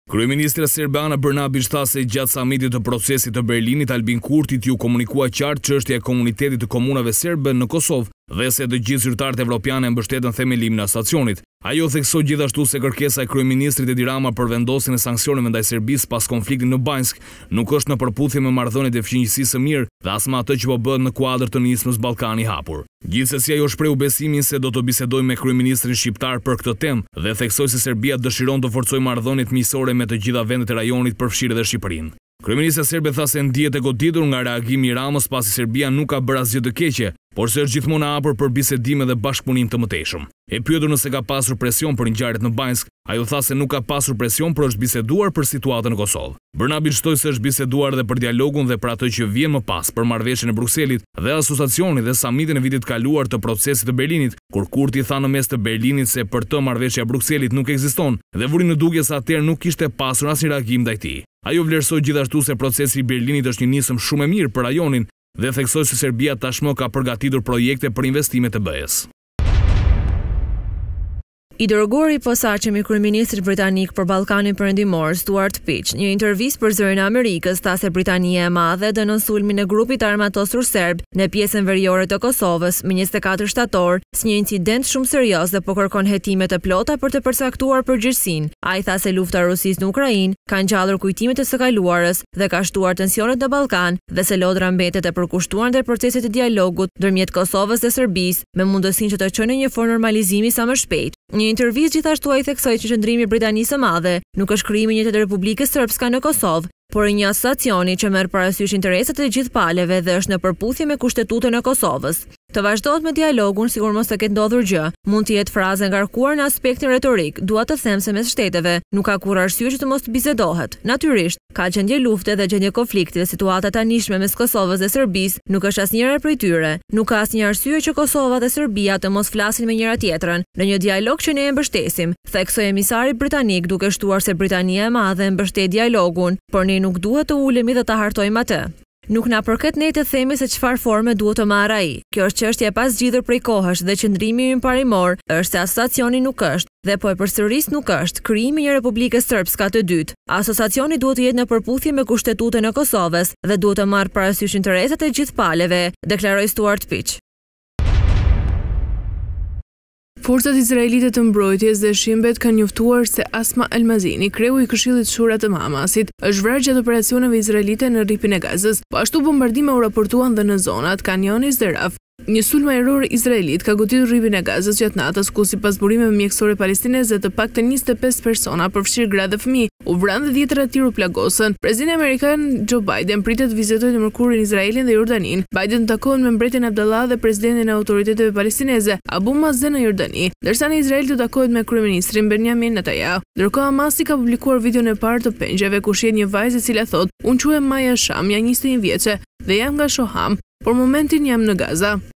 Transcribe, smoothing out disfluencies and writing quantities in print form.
Kryeministra serbe Ana Brnabić tha se gjatë samitit të procesit të Berlinit Albin Kurtit ju komunikua qartë çështja e komunitetit të komunave serbe në Kosovë dhe se të gjithë zyrtarët evropianë mbështetën themelimin e stacionit. Ajo theksoi gjithashtu se kërkesa e kryeministrit Edi Rama për vendosjen e sanksioneve ndaj Serbisë pas konfliktit në Banjsk nuk është në përputhje me marrëdhëniet e fqinjësisë së mirë dhe as me atë që po bëhet në kuadër të nismës Ballkani i hapur. Gjithsesi ajo shprehu besimin se do të bisedojë me kryeministrin shqiptar për këtë temë dhe theksoi se Serbia dëshiron të forcojë marrëdhëniet miqësore me të gjitha vendet e rajonit përfshirë edhe Shqipërinë. Kryeministra serbe tha se ndihet e goditur nga reagimi i Ramës pasi Serbia nuk ka bërë asgjë të keqe, por se është gjithmonë e hapur për bisedime dhe bashkëpunim të mëtejshëm. E pyetur nëse ka pasur presion për ngjarjet në Banjsk, ajo tha se nuk ka pasur presion, por është biseduar për situatën në Kosovë. Brnabić shtoi se është biseduar dhe për dialogun dhe për atë që vjen më pas, për marrëveshjen e Brukselit dhe asociacionit dhe samitin e vitit kaluar të procesit të Berlinit, kur Kurti tha në mes të Berlinit se për të marrëveshja e Brukselit nuk ekziston dhe vuri në dukje se atëherë nuk kishte pasur asnjë reagim ndaj tij. Ajo vlerësoi gjithashtu se procesi i Berlinit është një nismë shumë e mirë për rajonin dhe theksoi se Serbia tashmë ka përgatitur projekte për investime të BE-s. I dërguari i posaçëm i kryeministrit britanik për Ballkanin Perëndimor, Stuart Peach, një intervistë për Zërin e Amerikës, tha se Britania e Madhe dënon sulmin e grupit armatosur serb në pjesën veriore të Kosovës më 24 shtator si një incident shumë serioz dhe po kërkon hetime të plota për të përcaktuar përgjegjësinë. Ai tha se lufta e Rusisë në Ukrainë ka ngjallur kujtimet e së kaluarës dhe ka shtuar tensionet në Ballkan dhe se lodra mbetet e përkushtuar ndaj procesit të dialogut ndërmjet Kosovës dhe Serbisë me mundësinë që të çojë në një formë normalizimi sa më shpejt. Një intervistë gjithashtu ai theksoi që qëndrimi i Britanisë së Madhe nuk është krijimi i një të Republikës Srpska në Kosovë, por një asociacioni që merr parasysh interesat e gjithë palëve dhe është në përputhje me kushtetutën e Kosovës. Të vazhdohet me dialogun sikur mos të ketë ndodhur gjë. Mund të jetë frazë ngarkuar në aspektin retorik. Dua të them se mes shteteve nuk ka kurrë arsye që të mos të bisedohet. Natyrisht, ka gjendje lufte dhe gjendje konflikti dhe situata tanishme mes Kosovës dhe Serbisë nuk është asnjëra prej tyre. Nuk ka asnjë arsye që Kosova dhe Serbia të mos flasin me njëra tjetrën në një dialog që ne e mbështesim, theksoi emisari britanik duke shtuar se Britania e Madhe mbështet dialogun, por ne nuk duhet të ulemi dhe ta hartojmë atë. Nuk na përket ne të themi se çfarë forme duhet të marrë ai. Kjo është çështje e pasgjidhur prej kohësh dhe qëndrimi ynë parimor është se asociacioni nuk është dhe po e përsëris nuk është krijimi i një Republike Srpska të dytë. Asociacioni duhet të jetë në përputhje me kushtetutën e Kosovës dhe duhet të marrë parasysh interesat e gjithë palëve, deklaroi Stuart Peach. Forcat izraelite të mbrojtjes dhe shimbet kanë njoftuar se Asma Almazini, kreu i Këshillit të Shurat të Hamasit, është vrarë gjatë operacioneve izraelite në rripin e Gazës, po ashtu bombardime u raportuan dhe në zonat Khan Younis dhe Raf. Një sulm ajror izraelit ka goditur rripin e Gazës gjatë natës ku sipas burimeve mjekësore palestineze të paktën 25 persona, përfshirë gra dhe fëmijë, u vranë dhe 10 të tjerë u plagosën. Presidenti amerikan Joe Biden pritet të vizitojë në mërkurin Izraelin dhe Jordaninë. Biden takohet me mbretin Abdallah dhe presidentin e autoriteteve palestineze Abu Mazen në Jordani, ndërsa në Izrael do takohet me kryeministrin Benjamin Netanyahu. Ndërkohë Hamasi ka publikuar videon e parë të pengjeve ku shihet një vajzë e cila thotë: "Unë quhem Maya Sham, jam 21 vjeçe dhe jam nga Shoham, por momentin jam në Gaza."